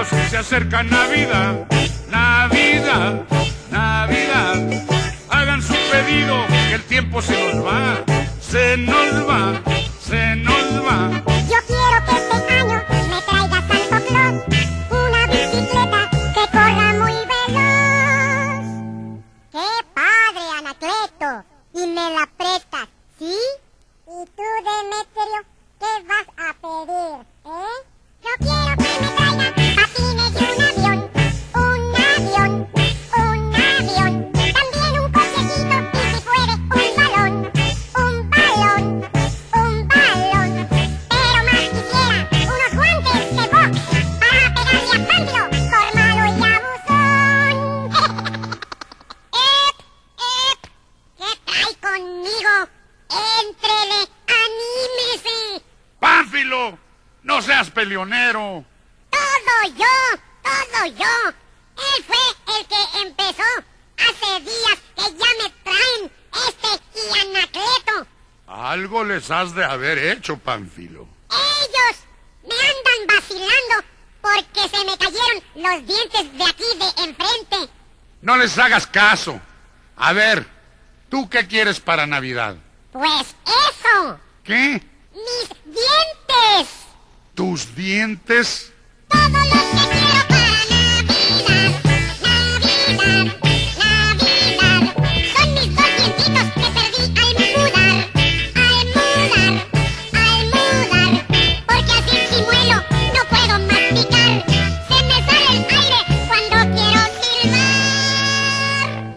amigos, se acerca Navidad, Navidad, Navidad. Hagan su pedido, que el tiempo se nos va, se nos va, se nos va. Yo quiero que este año me traiga Santo Claus una bicicleta que corra muy veloz. ¡Qué padre, Anacleto! Y me la prestas, ¿sí? ¿Y tú, Demetrio, qué vas a pedir, Yo quiero que me traiga patines y un avión, un avión, un avión. También un cochecito y si puede un balón, un balón, un balón. Pero más quisiera unos guantes de box para pegarle a Pánfilo por malo y abusón. ¿Qué trae conmigo? ¡Éntrele! ¡Anímese! ¡Pánfilo! ¡No seas peleonero! ¡Todo yo! ¡Todo yo! Él fue el que empezó. Hace días que ya me traen y Anacleto. Algo les has de haber hecho, Pánfilo. Ellos me andan vacilando porque se me cayeron los dientes de aquí de enfrente. No les hagas caso. A ver, ¿tú qué quieres para Navidad? Pues eso. ¿Qué? ¡Mis dientes! ¿Tus dientes? Todo lo que quiero para Navidad, Navidad, Navidad. Son mis dos dientitos que perdí al mudar, al mudar, al mudar. Porque así chimuelo no puedo masticar. Se me sale el aire cuando quiero silbar.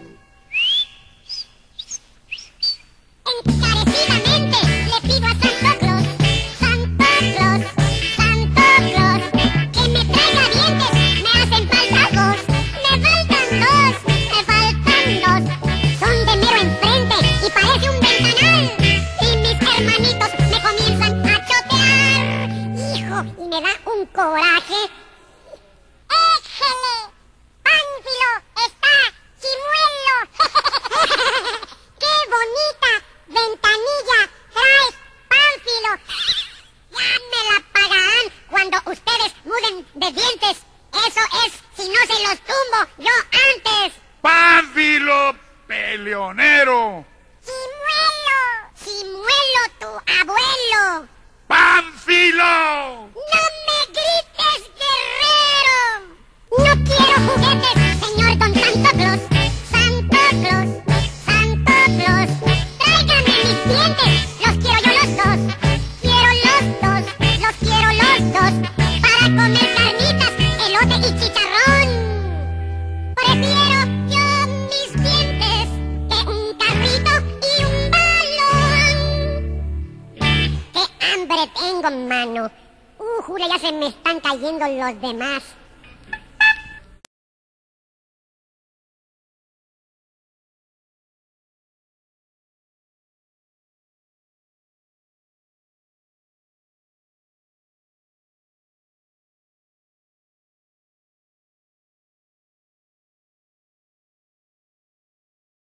Encarecidamente le pido a Santo Claus, Santo Claus, Santo Claus, que me traiga dientes, me hacen falta dos, me faltan dos, me faltan dos. Son de mero enfrente y parece un ventanal, y mis hermanitos me comienzan a chotear. Hijo, y me da un coraje. ¡Échele! ¡Pánfilo está chimuelo! ¡Qué bonita ventanilla traes, Pánfilo! Ya me la pagarán cuando ustedes muden de dientes. Eso es, si no se los tumbo yo antes. ¡Pánfilo, peleonero! ¡Chimuelo! ¡Chimuelo, tu abuelo! ¡Pánfilo! ¡No me grites, guerrero! No quiero juguetes, señor don Santo Claus. Santo Claus, Santo Claus. Tráigame mis dientes, los quiero yo los dos. Quiero los dos, los quiero los dos. Para comer carnitas, elote y chicharrón. Prefiero yo mis dientes que un carrito y un balón. ¡Qué hambre tengo, mano! Jura, ya se me están cayendo los demás.